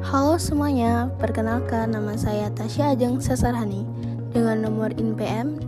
Halo semuanya, perkenalkan nama saya Tasya Ajeng Sasarhani dengan nomor INPM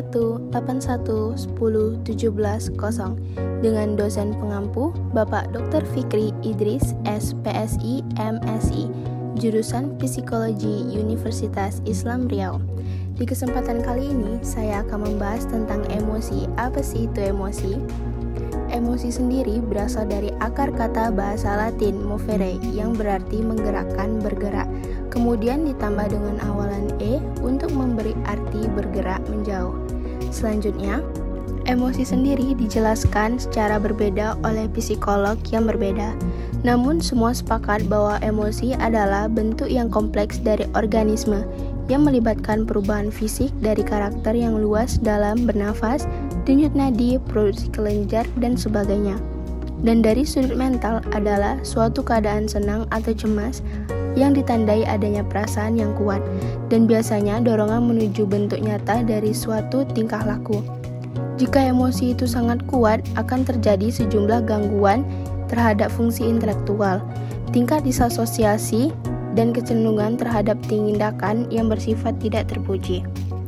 21811010710 dengan dosen pengampu Bapak Dr. Fikri Idris SPSI MSI, jurusan Psikologi Universitas Islam Riau. Di kesempatan kali ini, saya akan membahas tentang emosi. Apa sih itu emosi? Emosi sendiri berasal dari akar kata bahasa Latin movere yang berarti menggerakkan, bergerak. Kemudian ditambah dengan awalan e untuk memberi arti bergerak menjauh. Selanjutnya, emosi sendiri dijelaskan secara berbeda oleh psikolog yang berbeda. Namun semua sepakat bahwa emosi adalah bentuk yang kompleks dari organisme yang melibatkan perubahan fisik dari karakter yang luas dalam bernafas, denyut nadi, produksi kelenjar, dan sebagainya. Dan dari sudut mental adalah suatu keadaan senang atau cemas yang ditandai adanya perasaan yang kuat, dan biasanya dorongan menuju bentuk nyata dari suatu tingkah laku. Jika emosi itu sangat kuat, akan terjadi sejumlah gangguan terhadap fungsi intelektual, tingkat disasosiasi, dan kecenderungan terhadap tindakan yang bersifat tidak terpuji.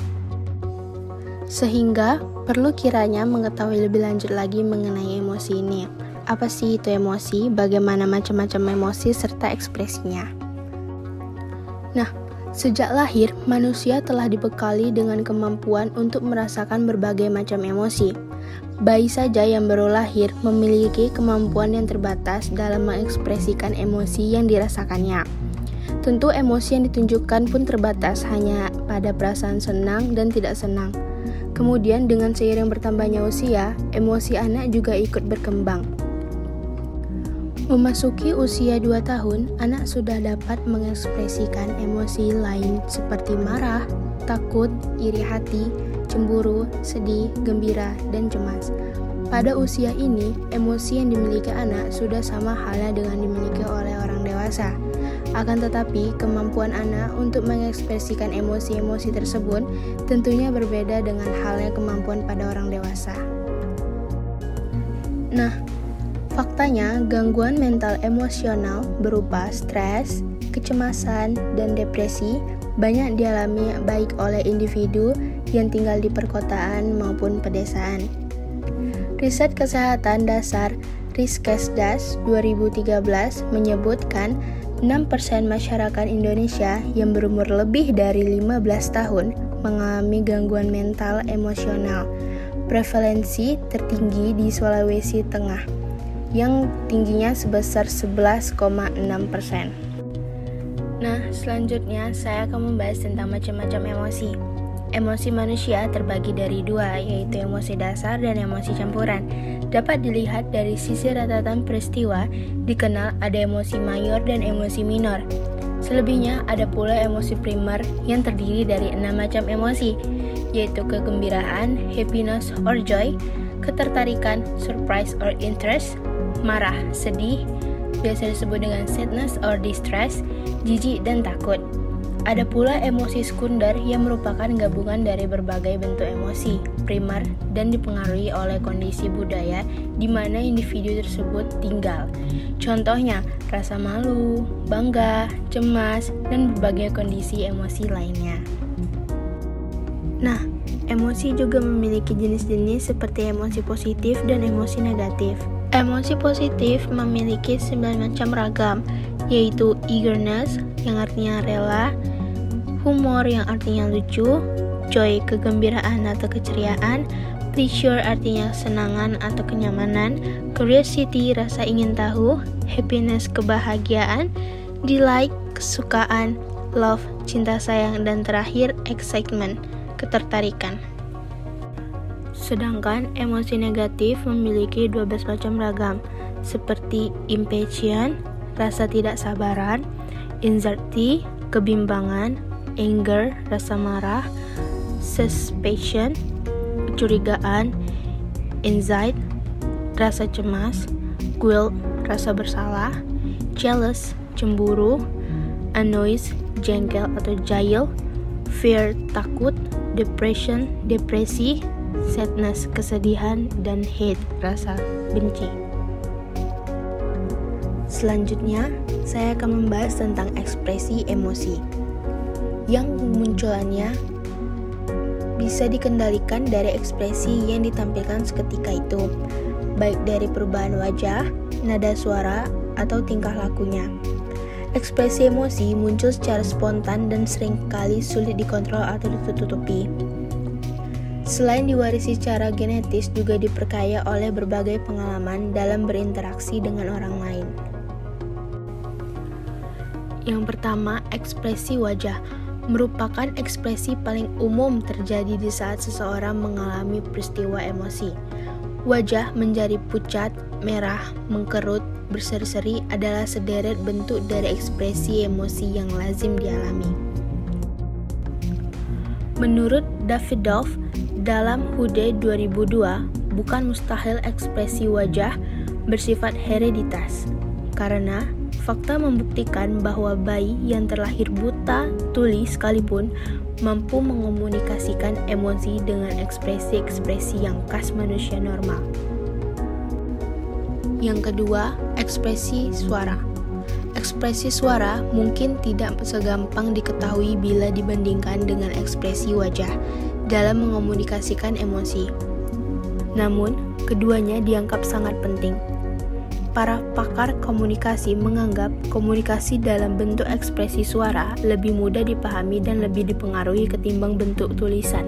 Sehingga perlu kiranya mengetahui lebih lanjut lagi mengenai emosi ini. Apa sih itu emosi, bagaimana macam-macam emosi serta ekspresinya. Nah, sejak lahir manusia telah dibekali dengan kemampuan untuk merasakan berbagai macam emosi. Bayi saja yang baru lahir memiliki kemampuan yang terbatas dalam mengekspresikan emosi yang dirasakannya. Tentu emosi yang ditunjukkan pun terbatas hanya pada perasaan senang dan tidak senang. Kemudian dengan seiring bertambahnya usia, emosi anak juga ikut berkembang. Memasuki usia 2 tahun, anak sudah dapat mengekspresikan emosi lain seperti marah, takut, iri hati, cemburu, sedih, gembira, dan cemas. Pada usia ini, emosi yang dimiliki anak sudah sama halnya dengan dimiliki oleh orang dewasa. Akan tetapi, kemampuan anak untuk mengekspresikan emosi-emosi tersebut tentunya berbeda dengan halnya kemampuan pada orang dewasa. Nah, faktanya gangguan mental emosional berupa stres, kecemasan, dan depresi banyak dialami baik oleh individu yang tinggal di perkotaan maupun pedesaan. Riset Kesehatan Dasar Riskesdas 2013 menyebutkan 6% masyarakat Indonesia yang berumur lebih dari 15 tahun mengalami gangguan mental emosional. Prevalensi tertinggi di Sulawesi Tengah, yang tingginya sebesar 11,6%. Nah, selanjutnya saya akan membahas tentang macam-macam emosi. Emosi manusia terbagi dari dua, yaitu emosi dasar dan emosi campuran. Dapat dilihat dari sisi ratakan peristiwa, dikenal ada emosi mayor dan emosi minor. Selebihnya ada pula emosi primer yang terdiri dari 6 macam emosi, yaitu kegembiraan, happiness or joy, ketertarikan, surprise or interest, marah, sedih, biasa disebut dengan sadness or distress, jijik dan takut. Ada pula emosi sekunder yang merupakan gabungan dari berbagai bentuk emosi primer dan dipengaruhi oleh kondisi budaya di mana individu tersebut tinggal. Contohnya, rasa malu, bangga, cemas, dan berbagai kondisi emosi lainnya. Nah, emosi juga memiliki jenis-jenis seperti emosi positif dan emosi negatif. Emosi positif memiliki 9 macam ragam, yaitu eagerness yang artinya rela, humor yang artinya lucu, joy kegembiraan atau keceriaan, pleasure artinya kesenangan atau kenyamanan, curiosity rasa ingin tahu, happiness kebahagiaan, delight kesukaan, love cinta sayang, dan terakhir excitement ketertarikan. Sedangkan emosi negatif memiliki 12 macam ragam, seperti impatient, rasa tidak sabaran, anxiety, kebimbangan, anger, rasa marah, suspicion, kecurigaan, anxiety, rasa cemas, guilt, rasa bersalah, jealous, cemburu, annoyed, jengkel atau jail, fear, takut, depression, depresi, sadness, kesedihan, dan hate, rasa benci. Selanjutnya, saya akan membahas tentang ekspresi emosi yang munculannya bisa dikendalikan dari ekspresi yang ditampilkan seketika itu, baik dari perubahan wajah, nada suara, atau tingkah lakunya. Ekspresi emosi muncul secara spontan dan seringkali sulit dikontrol atau ditutupi. Selain diwarisi secara genetis, juga diperkaya oleh berbagai pengalaman dalam berinteraksi dengan orang lain. Yang pertama, ekspresi wajah merupakan ekspresi paling umum terjadi di saat seseorang mengalami peristiwa emosi. Wajah menjadi pucat, merah, mengkerut, berseri-seri adalah sederet bentuk dari ekspresi emosi yang lazim dialami. Menurut Davidoff, dalam Hude 2002, bukan mustahil ekspresi wajah bersifat hereditas, karena fakta membuktikan bahwa bayi yang terlahir buta tuli sekalipun mampu mengomunikasikan emosi dengan ekspresi-ekspresi yang khas manusia normal. Yang kedua, ekspresi suara. Ekspresi suara mungkin tidak segampang diketahui bila dibandingkan dengan ekspresi wajah dalam mengomunikasikan emosi. Namun, keduanya dianggap sangat penting. Para pakar komunikasi menganggap komunikasi dalam bentuk ekspresi suara lebih mudah dipahami dan lebih dipengaruhi ketimbang bentuk tulisan.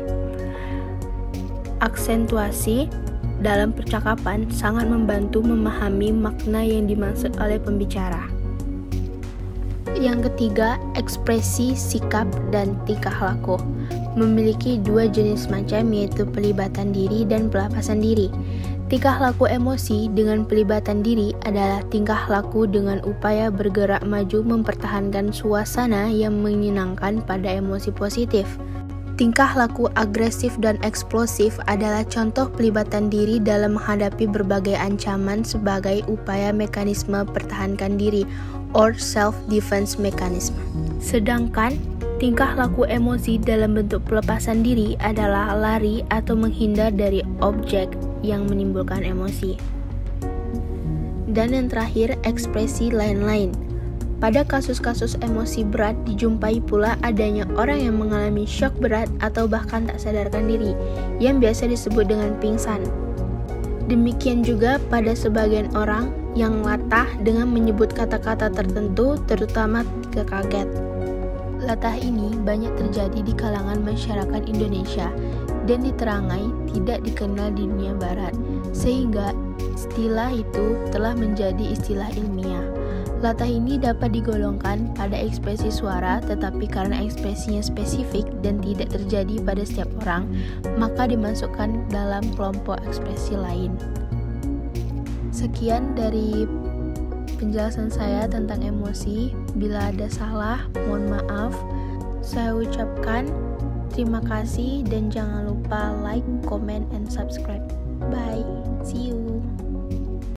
Aksentuasi dalam percakapan sangat membantu memahami makna yang dimaksud oleh pembicara. Yang ketiga, ekspresi sikap dan tingkah laku. Memiliki dua jenis macam, yaitu pelibatan diri dan pelepasan diri. Tingkah laku emosi dengan pelibatan diri adalah tingkah laku dengan upaya bergerak maju mempertahankan suasana yang menyenangkan pada emosi positif. Tingkah laku agresif dan eksplosif adalah contoh pelibatan diri dalam menghadapi berbagai ancaman sebagai upaya mekanisme pertahankan diri or self-defense mechanism. Sedangkan tingkah laku emosi dalam bentuk pelepasan diri adalah lari atau menghindar dari objek yang menimbulkan emosi. Dan yang terakhir, ekspresi lain-lain. Pada kasus-kasus emosi berat dijumpai pula adanya orang yang mengalami syok berat atau bahkan tak sadarkan diri, yang biasa disebut dengan pingsan. Demikian juga pada sebagian orang yang latah dengan menyebut kata-kata tertentu, terutama ketika kaget. Latah ini banyak terjadi di kalangan masyarakat Indonesia dan diterangai tidak dikenal di dunia barat, sehingga istilah itu telah menjadi istilah ilmiah. Latah ini dapat digolongkan pada ekspresi suara, tetapi karena ekspresinya spesifik dan tidak terjadi pada setiap orang, maka dimasukkan dalam kelompok ekspresi lain. Sekian dari penjelasan saya tentang emosi. Bila ada salah, mohon maaf. Saya ucapkan terima kasih dan jangan lupa like, comment, and subscribe. Bye. See you.